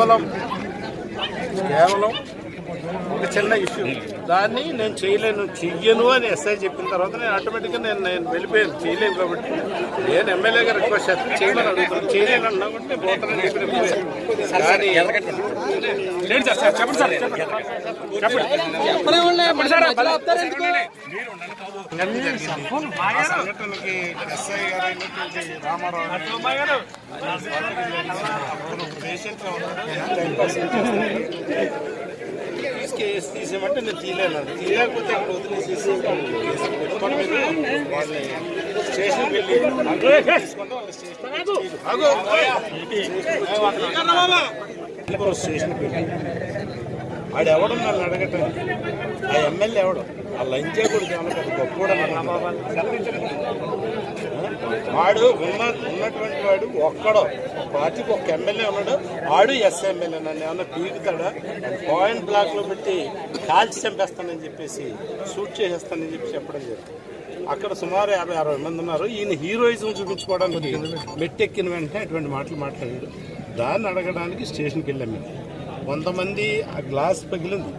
కేవలం ఒక చిన్న ఇష్యూ, దాన్ని నేను చెయ్యను అని ఎస్ఐ చెప్పిన తర్వాత నేను ఆటోమేటిక్గా నేను వెళ్ళిపోయాను. చేయలేము కాబట్టి నేను ఎమ్మెల్యేగా రిక్వెస్ట్ చేస్తాను, చేయమని అడుగుతాను. చేయలేను అన్నా అంటే పోతానని చెప్పి వెళ్ళిపోయాను. కానీ సంఘటనకి ఎస్ఐ గారు రామారావు గారు పేషెంట్ కేసు తీసేయమంటే నేను తీయలేను. తీయలేకపోతే ఇక్కడ వదిలేసేసి పెట్టుకొని మీరు వాళ్ళని స్టేషన్కి వెళ్ళి స్టేషన్కి వెళ్ళి ఆడెవడం నన్ను అడగటానికి, ఆ ఎమ్మెల్యే ఎవడం, ఆ లంచే కూడా చాలా పెద్ద గొప్ప వాడు ఉన్నటువంటి వాడు ఒక్కడో పార్టీకి ఒక ఎమ్మెల్యే ఉన్నాడు, ఆడు ఎస్ఎమ్మెల్యే. నన్ను ఏమన్నా పీకుతాడా? పాయింట్ బ్లాక్ లో పెట్టి కాల్చి చంపేస్తానని చెప్పేసి షూట్ చేసేస్తానని చెప్పి చెప్పడం జరిగింది. అక్కడ సుమారు 50-60 మంది ఉన్నారు. ఈయన హీరోయిజం చూపించుకోవడానికి మెట్టెక్కిన వెంటనే అటువంటి మాటలు మాట్లాడాడు. దాన్ని అడగడానికి స్టేషన్కి వెళ్ళాం. మేము కొంతమంది ఆ గ్లాస్ పగిలింది,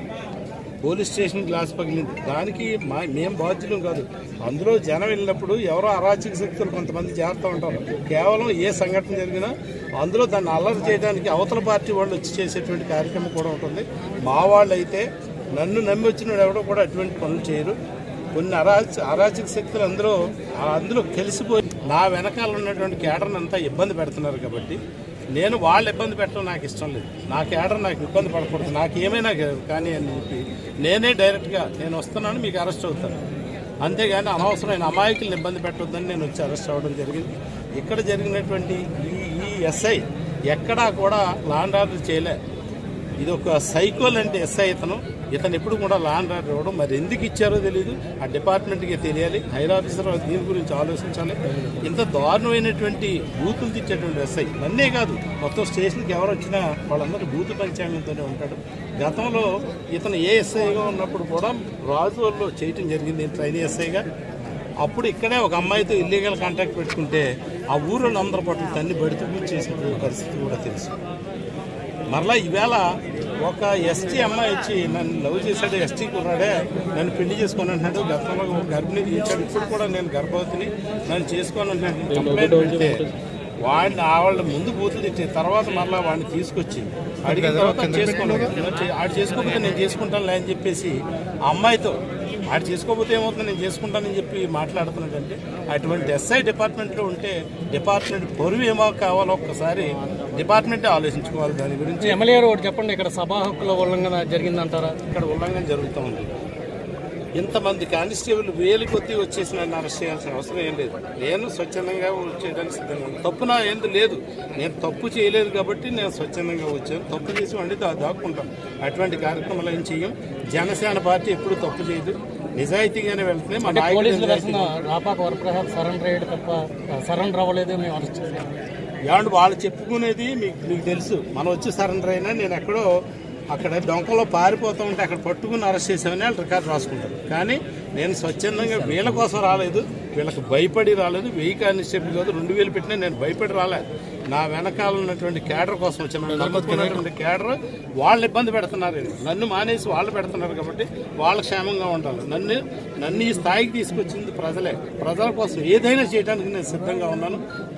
పోలీస్ స్టేషన్ గ్లాస్ పగిలింది, దానికి మేము బాధ్యులం కాదు. అందులో జనం వెళ్ళినప్పుడు ఎవరో అరాచక శక్తులు కొంతమంది చేరుతూ ఉంటారు. కేవలం ఏ సంఘటన జరిగినా అందులో దాన్ని అల్లరి చేయడానికి అవతల పార్టీ వాళ్ళు వచ్చి చేసేటువంటి కార్యక్రమం కూడా ఉంటుంది. మా వాళ్ళు అయితే నన్ను నమ్మి వచ్చిన ఎవడో కూడా అటువంటి పనులు చేయరు. కొన్ని అరాచక శక్తులు అందులో కలిసిపోయి నా వెనకాల ఉన్నటువంటి కేడర్ని అంతా ఇబ్బంది పెడుతున్నారు. కాబట్టి నేను వాళ్ళు ఇబ్బంది పెట్టడం నాకు ఇష్టం లేదు. నా కేడర్ నాకు ఇబ్బంది పడకూడదు, నాకు ఏమైనా కానీ అని చెప్పి నేనే డైరెక్ట్గా నేను వస్తున్నాను, మీకు అరెస్ట్ అవుతాను, అంతేగాని అనవసరమైన అమాయకులను ఇబ్బంది పెట్టొద్దని నేను వచ్చి అరెస్ట్ అవ్వడం జరిగింది. ఇక్కడ జరిగినటువంటి ఈ ఎస్ఐ ఎక్కడా కూడా లా అండ్ ఆర్డర్ చేయలే. ఇది ఒక సైకో లాంటి ఎస్ఐ ఇతను ఎప్పుడు కూడా లా అండ్ ఆర్డర్ ఇవ్వడం, మరి ఎందుకు ఇచ్చారో తెలియదు. ఆ డిపార్ట్మెంట్కి తెలియాలి, హైర్ ఆఫీసర్ దీని గురించి ఆలోచించాలి. ఇంత దారుణమైనటువంటి బూతులు తెచ్చేటువంటి ఎస్ఐ నన్నే కాదు, మొత్తం స్టేషన్కి ఎవరు వచ్చినా వాళ్ళందరూ బూతు పంచాంగంతోనే ఉంటాడు. గతంలో ఇతను ఏ ఎస్ఐగా ఉన్నప్పుడు కూడా రాజుల్లో చేయటం జరిగింది ట్రైనీ ఎస్ఐగా. అప్పుడు ఇక్కడే ఒక అమ్మాయితో ఇల్లీగల్ కాంటాక్ట్ పెట్టుకుంటే ఆ ఊరిలో అందరి పట్ల తన్ని బడితూ చేసినటువంటి పరిస్థితి కూడా తెలుసు. మరలా ఈవేళ ఒక ఎస్టీ అమ్మాయి వచ్చి నన్ను లవ్ చేశాడు, ఎస్టీ కుర్రాడే, నన్ను పెళ్లి చేసుకొని అంటున్నాడు, గతంలో గర్భిణీ తీర్చాడు, ఇప్పుడు కూడా నేను గర్భవతిని, నన్ను చేసుకొని అంటున్నాడు కంప్లైంట్ పెడితే వాళ్ళ ముందు బూతులు తిట్టే తర్వాత మరలా వాడిని తీసుకొచ్చి అడిగిన తర్వాత ఆడు చేసుకోకపోతే నేను చేసుకుంటానులే అని చెప్పేసి ఆ అమ్మాయితో ఆడు చేసుకోకపోతే ఏమవుతుంది నేను చేసుకుంటానని చెప్పి మాట్లాడుతున్నాడంటే అటువంటి ఎస్ఐ డిపార్ట్మెంట్లో ఉంటే డిపార్ట్మెంట్ పొరుగు ఏమో కావాలో ఒక్కసారి డిపార్ట్మెంటే ఆలోచించుకోవాలి దాని గురించి. ఎమ్మెల్యే గారు ఒకటి చెప్పండి, ఇక్కడ సభా హక్కుల ఉల్లంఘన జరిగిందంటారా? ఇక్కడ ఉల్లంఘన జరుగుతూ ఉంది. ఇంతమంది కానిస్టేబుల్ వేలు కొద్ది వచ్చేసి నన్ను అరెస్ట్ చేయాల్సిన అవసరం ఏం లేదు. నేను స్వచ్ఛందంగా చేయడానికి సిద్ధంగా ఉన్నాను. తప్పు నా ఏంది లేదు, నేను తప్పు చేయలేదు కాబట్టి నేను స్వచ్ఛందంగా వచ్చాను. తప్పు చేసి వండి దాక్కుంటాను. అటువంటి కార్యక్రమాలు ఏం చెయ్యం. జనసేన పార్టీ ఎప్పుడు తప్పు చేయదు, నిజాయితీగానే వెళ్తున్నాయి. మా నాయకులు రాపాక వరప్రసాద్ సరెండర్ అయ్యాడు తప్ప సరెండర్ అవ్వలేదు, మేము అరెస్ట్ చేసాం. ఏమంటే వాళ్ళు చెప్పుకునేది మీకు తెలుసు. మనం వచ్చి సరెండర్ అయినా నేను ఎక్కడో అక్కడ డొంకలో పారిపోతూ ఉంటే అక్కడ పట్టుకుని అరెస్ట్ చేసామని వాళ్ళు రికార్డు రాసుకుంటారు. కానీ నేను స్వచ్ఛందంగా వీళ్ళ కోసం రాలేదు, వీళ్ళకి భయపడి రాలేదు. 1000 కానిస్టేబుల్ కాదు, 2000 పెట్టినా నేను భయపడి రాలేదు. నా వెనకాల ఉన్నటువంటి కేడర్ కోసం వచ్చాను. నమ్ముకున్నటువంటి కేడర్ వాళ్ళు ఇబ్బంది పెడుతున్నారు, నన్ను మానేసి వాళ్ళు పెడుతున్నారు. కాబట్టి వాళ్ళ క్షేమంగా ఉండాలి. నన్ను ఈ స్థాయికి తీసుకొచ్చింది ప్రజలే. ప్రజల కోసం ఏదైనా చేయడానికి నేను సిద్ధంగా ఉన్నాను.